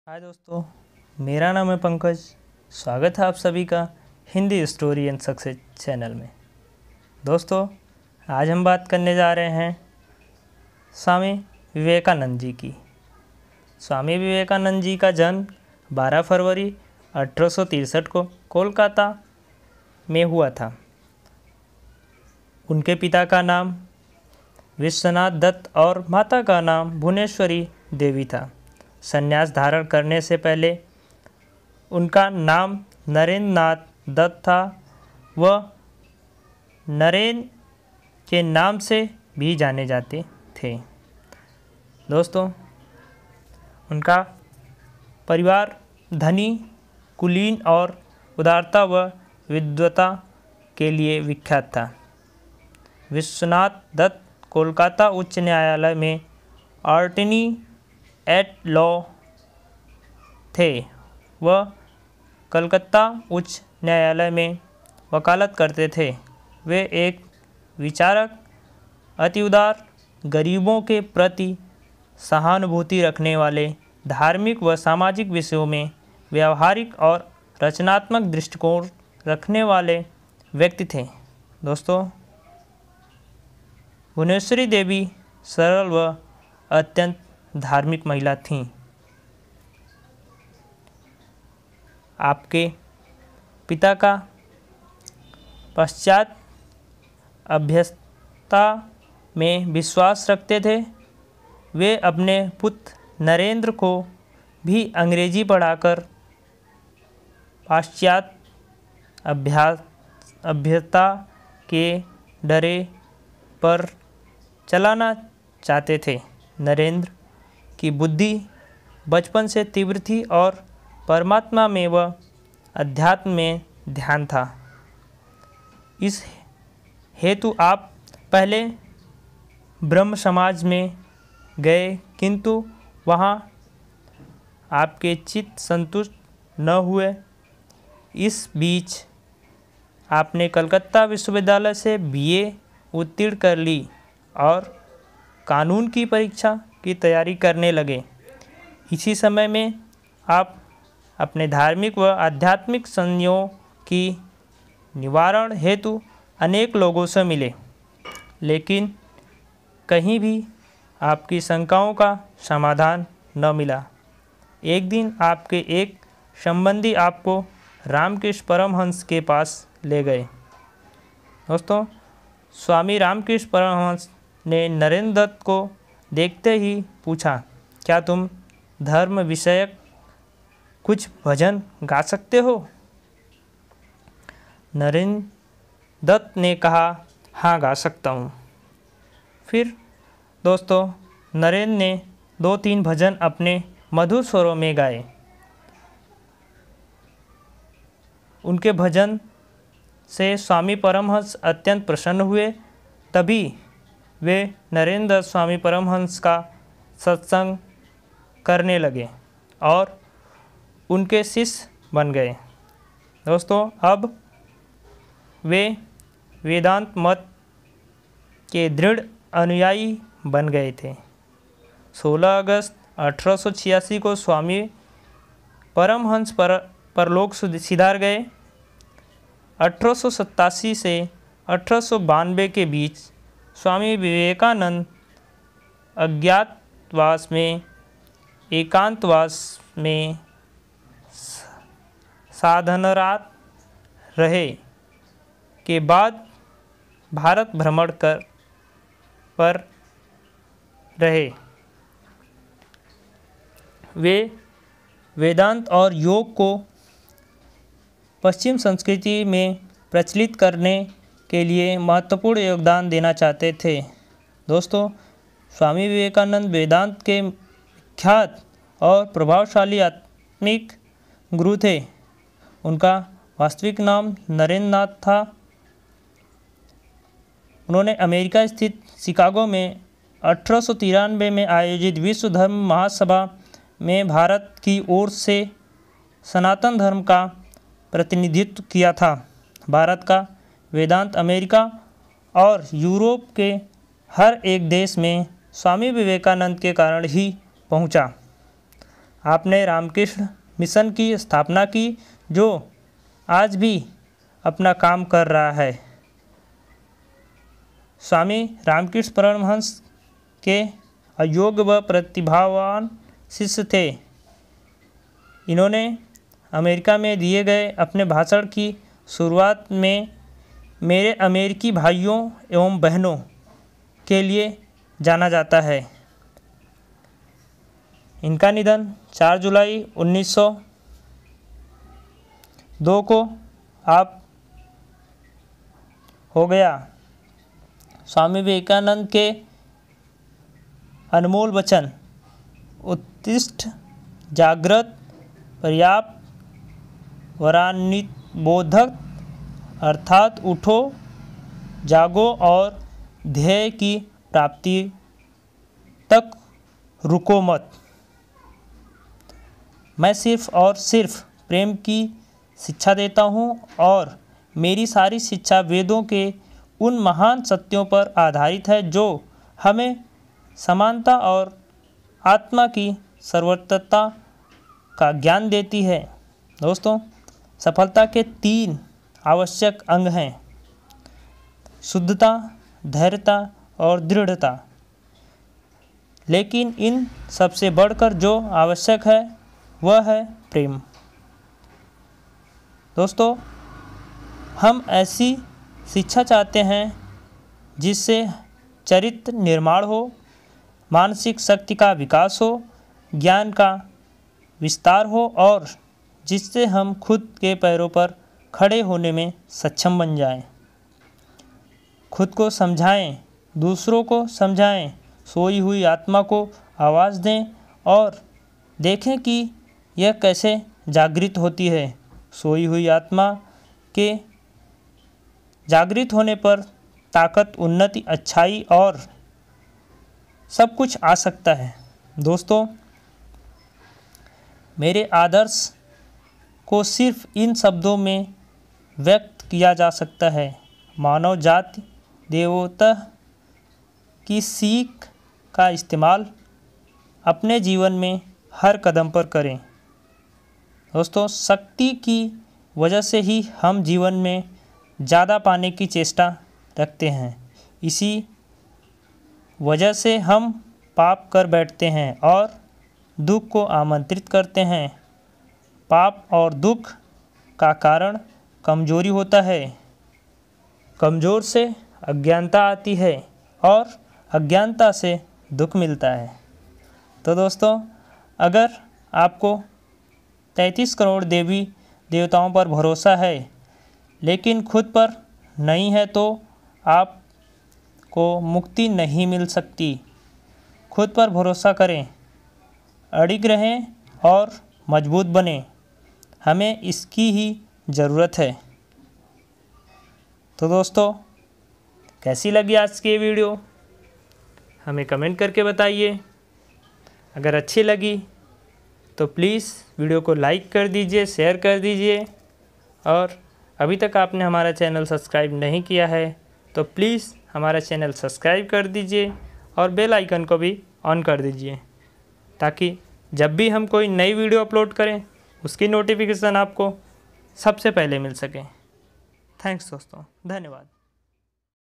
हाय दोस्तों, मेरा नाम है पंकज। स्वागत है आप सभी का Hindi story and success channel में। दोस्तों, आज हम बात करने जा रहे हैं स्वामी विवेकानंद जी की। स्वामी विवेकानंद जी का जन्म 12 फरवरी 1863 को कोलकाता में हुआ था। उनके पिता का नाम विश्वनाथ दत्त और माता का नाम भुवनेश्वरी देवी था। संन्यास धारण करने से पहले उनका नाम नरेंद्र नाथ दत्त था। वह नरेन के नाम से भी जाने जाते थे। दोस्तों, उनका परिवार धनी, कुलीन और उदारता व विद्वता के लिए विख्यात था। विश्वनाथ दत्त कोलकाता उच्च न्यायालय में अटॉर्नी एट लॉ थे। वह कलकत्ता उच्च न्यायालय में वकालत करते थे। वे एक विचारक, अति उदार, गरीबों के प्रति सहानुभूति रखने वाले, धार्मिक व सामाजिक विषयों में व्यावहारिक और रचनात्मक दृष्टिकोण रखने वाले व्यक्ति थे। दोस्तों, भुवनेश्वरी देवी सरल व अत्यंत धार्मिक महिला थीं। आपके पिता का पश्चात अभ्यस्ता में विश्वास रखते थे। वे अपने पुत्र नरेंद्र को भी अंग्रेजी पढ़ाकर पाश्चात्य अभ्यस्ता के डरे पर चलाना चाहते थे। नरेंद्र की बुद्धि बचपन से तीव्र थी और परमात्मा में व अध्यात्म में ध्यान था। इस हेतु आप पहले ब्रह्म समाज में गए, किंतु वहाँ आपके चित्त संतुष्ट न हुए। इस बीच आपने कलकत्ता विश्वविद्यालय से बीए उत्तीर्ण कर ली और कानून की परीक्षा की तैयारी करने लगे। इसी समय में आप अपने धार्मिक व आध्यात्मिक संदेहों की निवारण हेतु अनेक लोगों से मिले, लेकिन कहीं भी आपकी शंकाओं का समाधान न मिला। एक दिन आपके एक संबंधी आपको रामकृष्ण परमहंस के पास ले गए। दोस्तों, स्वामी रामकृष्ण परमहंस ने नरेंद्र दत्त को देखते ही पूछा, क्या तुम धर्म विषयक कुछ भजन गा सकते हो? नरेंद्र दत्त ने कहा, हाँ, गा सकता हूँ। फिर दोस्तों, नरेंद्र ने 2-3 भजन अपने मधुर स्वरों में गाए। उनके भजन से स्वामी परमहंस अत्यंत प्रसन्न हुए। तभी वे नरेंद्र दत्त स्वामी परमहंस का सत्संग करने लगे और उनके शिष्य बन गए। दोस्तों, अब वे वेदांत मत के दृढ़ अनुयायी बन गए थे। 16 अगस्त 1886 को स्वामी परमहंस परलोक सिधार गए। 1887 से 1892 के बीच स्वामी विवेकानंद अज्ञातवास में एकांतवास में साधनरत रहे के बाद भारत भ्रमण पर रहे। वे वेदांत और योग को पश्चिम संस्कृति में प्रचलित करने के लिए महत्वपूर्ण योगदान देना चाहते थे। दोस्तों, स्वामी विवेकानंद वेदांत के विख्यात और प्रभावशाली आत्मिक गुरु थे। उनका वास्तविक नाम नरेंद्र नाथ था। उन्होंने अमेरिका स्थित शिकागो में 1893 में आयोजित विश्व धर्म महासभा में भारत की ओर से सनातन धर्म का प्रतिनिधित्व किया था। भारत का वेदांत अमेरिका और यूरोप के हर एक देश में स्वामी विवेकानंद के कारण ही पहुंचा। आपने रामकृष्ण मिशन की स्थापना की, जो आज भी अपना काम कर रहा है। स्वामी रामकृष्ण परमहंस के अयोग्य व प्रतिभावान शिष्य थे। इन्होंने अमेरिका में दिए गए अपने भाषण की शुरुआत में मेरे अमेरिकी भाइयों एवं बहनों के लिए जाना जाता है। इनका निधन 4 जुलाई 1902 को हो गया। स्वामी विवेकानंद के अनमोल वचन उत्तिष्ठ जागृत पर्याप्त वरान्वित बोधक अर्थात उठो जागो और ध्येय की प्राप्ति तक रुको मत। मैं सिर्फ और सिर्फ प्रेम की शिक्षा देता हूँ और मेरी सारी शिक्षा वेदों के उन महान सत्यों पर आधारित है जो हमें समानता और आत्मा की सर्वोत्तमता का ज्ञान देती है। दोस्तों, सफलता के 3 आवश्यक अंग हैं: शुद्धता, धैर्यता और दृढ़ता। लेकिन इन सबसे बढ़कर जो आवश्यक है वह है प्रेम। दोस्तों, हम ऐसी शिक्षा चाहते हैं जिससे चरित्र निर्माण हो, मानसिक शक्ति का विकास हो, ज्ञान का विस्तार हो और जिससे हम खुद के पैरों पर खड़े होने में सक्षम बन जाएं। खुद को समझाएं, दूसरों को समझाएं, सोई हुई आत्मा को आवाज़ दें और देखें कि यह कैसे जागृत होती है। सोई हुई आत्मा के जागृत होने पर ताकत, उन्नति, अच्छाई और सब कुछ आ सकता है। दोस्तों, मेरे आदर्श को सिर्फ इन शब्दों में व्यक्त किया जा सकता है: मानव जाति देवता की सीख का इस्तेमाल अपने जीवन में हर कदम पर करें। दोस्तों, शक्ति की वजह से ही हम जीवन में ज़्यादा पाने की चेष्टा रखते हैं। इसी वजह से हम पाप कर बैठते हैं और दुख को आमंत्रित करते हैं। पाप और दुख का कारण कमजोरी होता है। कमज़ोर से अज्ञानता आती है और अज्ञानता से दुख मिलता है। तो दोस्तों, अगर आपको 33 करोड़ देवी देवताओं पर भरोसा है लेकिन खुद पर नहीं है तो आपको मुक्ति नहीं मिल सकती। खुद पर भरोसा करें, अडिग रहें और मजबूत बनें। हमें इसकी ही ज़रूरत है। तो दोस्तों, कैसी लगी आज की ये वीडियो हमें कमेंट करके बताइए। अगर अच्छी लगी तो प्लीज़ वीडियो को लाइक कर दीजिए, शेयर कर दीजिए और अभी तक आपने हमारा चैनल सब्सक्राइब नहीं किया है तो प्लीज़ हमारा चैनल सब्सक्राइब कर दीजिए और बेल आइकन को भी ऑन कर दीजिए ताकि जब भी हम कोई नई वीडियो अपलोड करें उसकी नोटिफिकेशन आपको सबसे पहले मिल सके। थैंक्स दोस्तों, धन्यवाद।